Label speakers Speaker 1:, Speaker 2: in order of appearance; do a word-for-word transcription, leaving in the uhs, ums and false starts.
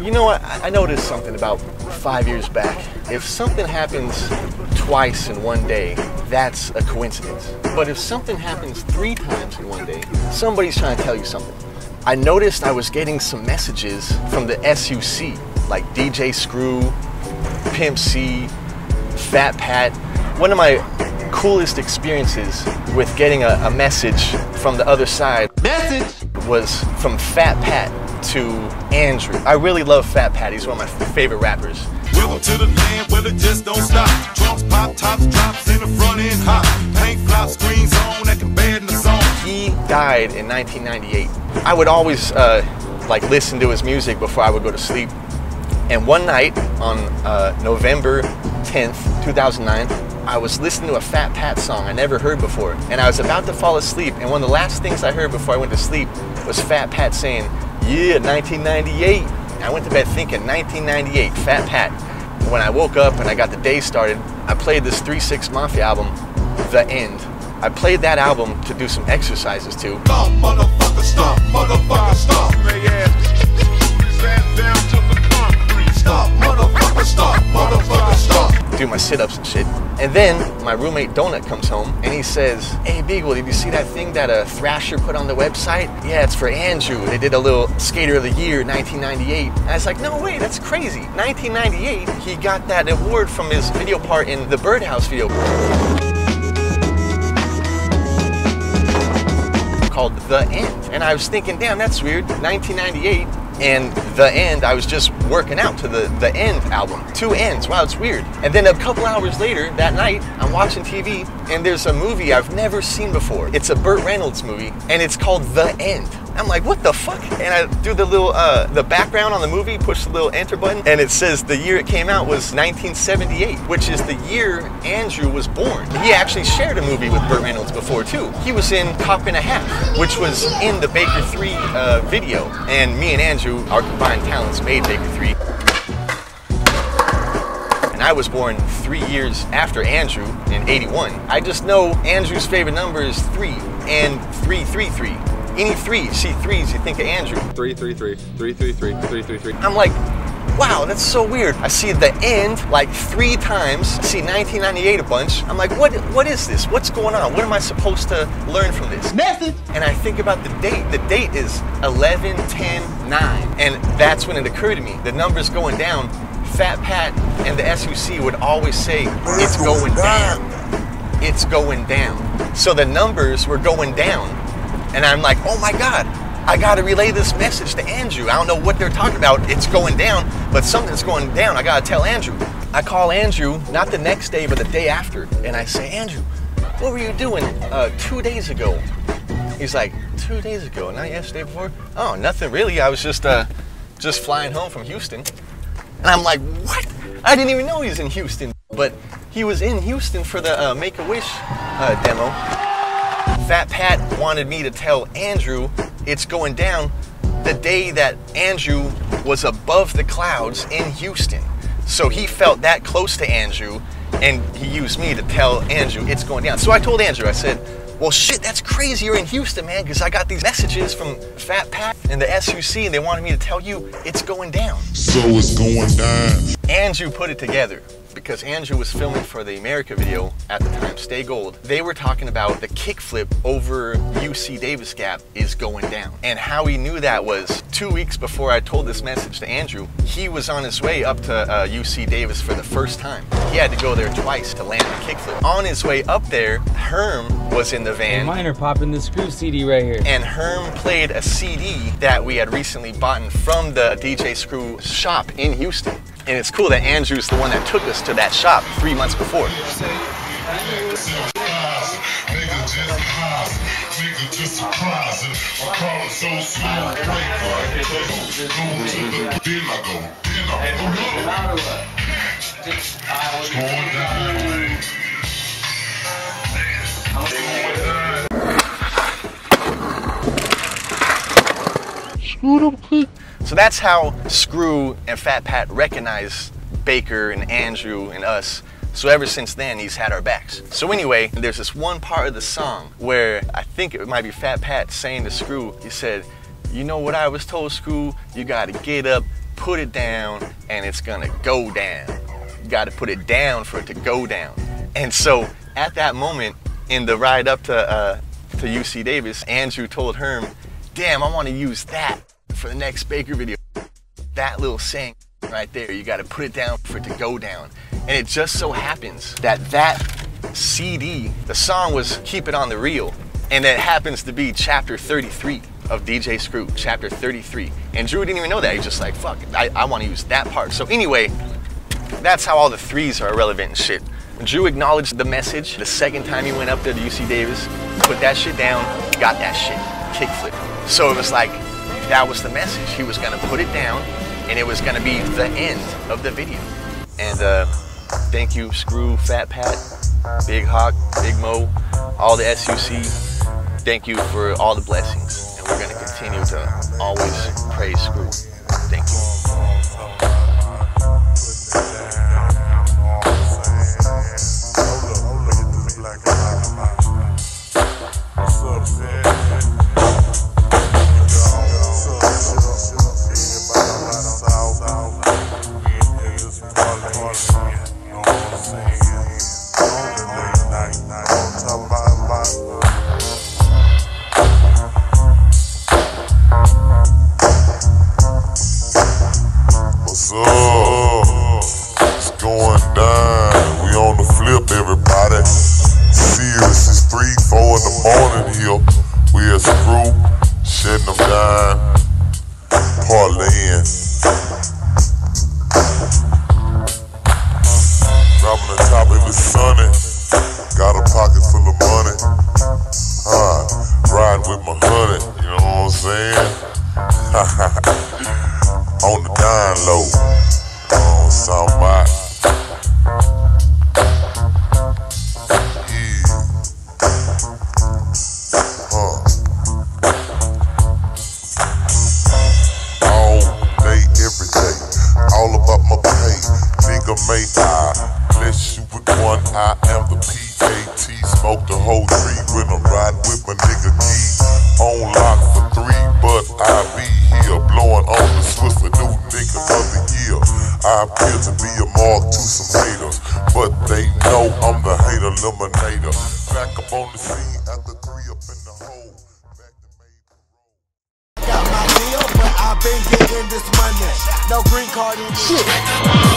Speaker 1: You know what? I noticed something about five years back. If something happens twice in one day, that's a coincidence. But if something happens three times in one day, somebody's trying to tell you something. I noticed I was getting some messages from the S U C, like D J Screw, Pimp C, Fat Pat. One of my coolest experiences with getting a, a message from the other side message was from Fat Pat to Andrew. I really love Fat Pat. He's one of my favorite rappers.
Speaker 2: Welcome to the land where it just don't stop. Trunks pop, tops drops in the front end hot. Paint flop, screens on, that can bad in the song.
Speaker 1: He died in nineteen ninety-eight. I would always uh, like listen to his music before I would go to sleep. And one night on uh, November tenth, two thousand nine, I was listening to a Fat Pat song I never heard before. And I was about to fall asleep, and one of the last things I heard before I went to sleep was Fat Pat saying, yeah, nineteen ninety-eight. I went to bed thinking nineteen ninety-eight, Fat Pat. When I woke up and I got the day started, I played this three six Mafia album, The End. I played that album to do some exercises too.
Speaker 2: Stop, motherfucker, stop, motherfucker, stop. Stop, motherfucker, stop, motherfucker, stop.
Speaker 1: Do my sit-ups and shit. And then my roommate Donut comes home and he says, hey Beagle, did you see that thing that a Thrasher put on the website? Yeah, it's for Andrew. They did a little Skater of the Year, nineteen ninety-eight. And I was like, no way, that's crazy. nineteen ninety-eight, he got that award from his video part in the Birdhouse video called The End. And I was thinking, damn, that's weird. nineteen ninety-eight and The End, I was just working out to the The End album. Two ends, wow, it's weird. And then a couple hours later, that night, I'm watching T V and there's a movie I've never seen before. It's a Burt Reynolds movie and it's called The End. I'm like, what the fuck? And I do the little, uh, the background on the movie, push the little enter button, and it says the year it came out was nineteen seventy-eight, which is the year Andrew was born. He actually shared a movie with Burt Reynolds before too. He was in Cop and a Half, which was in the Baker three uh, video. And me and Andrew, our combined talents made Baker three. And I was born three years after Andrew in eighty-one. I just know Andrew's favorite number is three and three three three. Any three, see threes, you think of Andrew.
Speaker 3: Three, three, three, three, three, three, three, three, three.
Speaker 1: I'm like, wow, that's so weird. I see The End like three times. I see nineteen ninety-eight a bunch. I'm like, what? What is this? What's going on? What am I supposed to learn from this? Message. And I think about the date. The date is eleven ten nine. And that's when it occurred to me. The number's going down. Fat Pat and the S U C would always say, it's going down. It's going down. So the numbers were going down. And I'm like, oh my God, I gotta relay this message to Andrew. I don't know what they're talking about. It's going down, but something's going down. I gotta tell Andrew. I call Andrew, not the next day, but the day after. And I say, Andrew, what were you doing uh, two days ago? He's like, two days ago, not yesterday before? Oh, nothing really. I was just, uh, just flying home from Houston. And I'm like, what? I didn't even know he was in Houston. But he was in Houston for the uh, Make-A-Wish uh, demo. Fat Pat wanted me to tell Andrew it's going down the day that Andrew was above the clouds in Houston. So he felt that close to Andrew and he used me to tell Andrew it's going down. So I told Andrew, I said, well shit, that's crazy you're in Houston, man, because I got these messages from Fat Pat and the S U C and they wanted me to tell you it's going down.
Speaker 2: So it's going down.
Speaker 1: Andrew put it together. Because Andrew was filming for the America video at the time, Stay Gold. They were talking about the kickflip over U C Davis Gap is going down. And how he knew that was two weeks before I told this message to Andrew, he was on his way up to uh, U C Davis for the first time. He had to go there twice to land the kickflip. On his way up there, Herm was in the van.
Speaker 4: Hey, mine are popping the Screw C D right here.
Speaker 1: And Herm played a C D that we had recently bought from the D J Screw shop in Houston. And it's cool that Andrew's the one that took us to that shop three months before. So that's how Screw and Fat Pat recognize Baker and Andrew and us. So ever since then, he's had our backs. So anyway, there's this one part of the song where I think it might be Fat Pat saying to Screw, he said, you know what I was told, Screw? You gotta get up, put it down and it's gonna go down. You gotta put it down for it to go down. And so at that moment in the ride up to, uh, to U C Davis, Andrew told Herm, damn, I wanna use that for the next Baker video. That little saying right there, you gotta put it down for it to go down. And it just so happens that that C D, the song was Keep It On The Real, and it happens to be chapter thirty-three of D J Screw, chapter thirty-three. And Drew didn't even know that. He's just like, fuck, I, I want to use that part. So anyway, that's how all the threes are irrelevant and shit. Drew acknowledged the message the second time he went up there to U C Davis, put that shit down, got that shit, kickflip. So it was like, that was the message. He was gonna put it down, and it was gonna be the end of the video. And uh, thank you, Screw, Fat Pat, Big Hawk, Big Mo, all the S U C. Thank you for all the blessings, and we're gonna continue to always praise Screw. Thank you.
Speaker 2: On the down low, on somebody. Yeah. Huh. All day, every day, all about my pay. Nigga, may I bless you with one. I am the P A T. Smoke the whole tree when I'm riding with my nigga Key. On lock for three, but I be here blowing on the Swiss, a new nigga of the year. I appear to be a mark to some haters, but they know I'm the hater eliminator. Back up on the scene after three up in the hole. Back to Maple Road. Got my deal, but I've been getting this money. No green card in this.